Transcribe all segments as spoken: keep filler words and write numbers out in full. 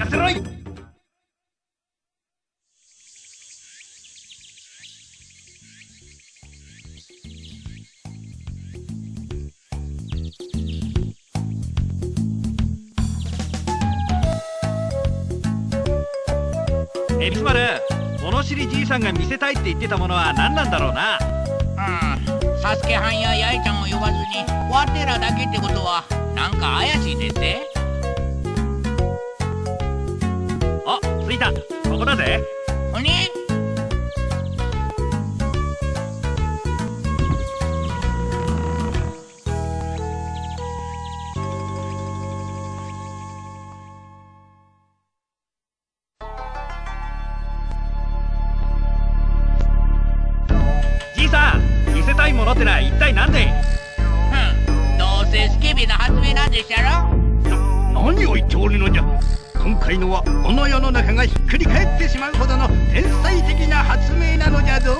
せろい。エビスマル、物知りじいさんが見せたいって言ってたものは何なんだろうな。 うん、サスケはんやヤエちゃんを呼ばずにワテらだけってことはなんか怪しいですって。 あ、着いた。ここだぜ。 何？ じいさん、見せたいものってのは一体何で？ ふん、どうせスケベな発明なんでっしゃろ。 な、何を言っておるのじゃ。今回のはこの世の中がひっくり返ってしまうほどの天才的な発明なのじゃぞ。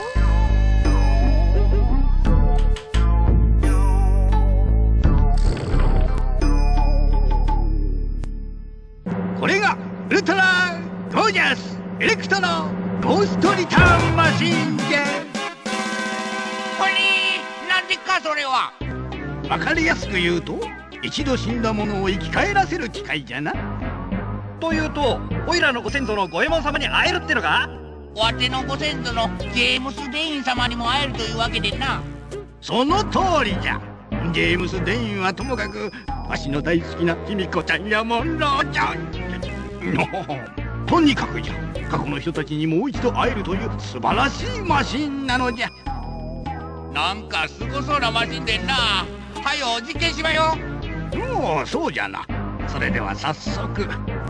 これがウルトラゴージャスエレクトロゴーストリターンマシンじゃ。 これなんでっかそれは。 わかりやすく言うと、一度死んだものを生き返らせる機械じゃな。 というと、オイラのご先祖の五右衛門様に会えるってのか？ わてのご先祖のジェームス・デイン様にも会えるというわけでな。 その通りじゃ。ジェームス・デインはともかく、わしの大好きな卑弥呼ちゃんやモンローちゃん。とにかくじゃ、過去の人たちにもう一度会えるという素晴らしいマシンなのじゃ。 なんかすごそうなマシンでんな。はよ実験しまよ。 おお、そうじゃな。それでは早速。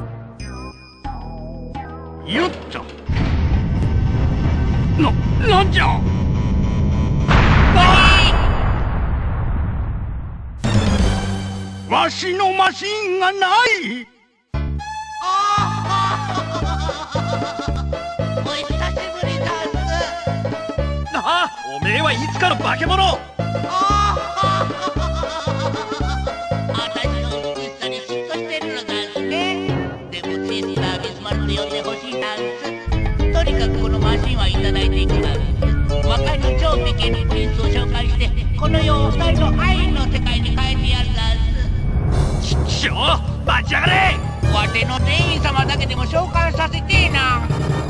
よっと。な、なんじゃ。わしのマシンがない。 お久しぶりだす。 ああ、おめえはいつかの化け物。 あたしの美しさに嫉妬してるのだすね。でもシスタービスマルと呼んでほしいだす。とにかくこのマシンはいただいていくだす。魔界の超美形のプリンスを紹介してこの世を二人の愛の世界に変えてやるだす。 ちっしょう、待ちやがれ。 わての店員様だけでも召喚させてえな。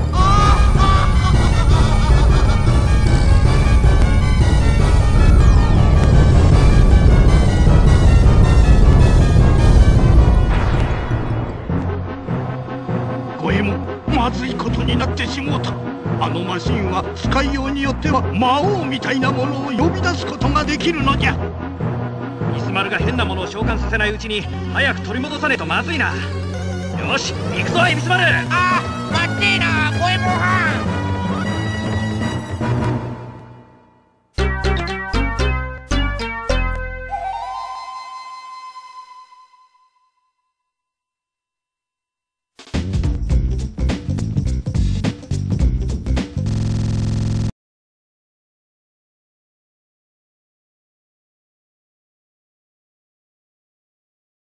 五右衛門、まずいことになってしもうた。あのマシンは使いようによっては魔王みたいなものを呼び出すことができるのじゃ。 ビスマルが変なものを召喚させないうちに早く取り戻さねえとまずいな。よし、行くぞエビスマル。 あ、待ってえな、五右衛門はん。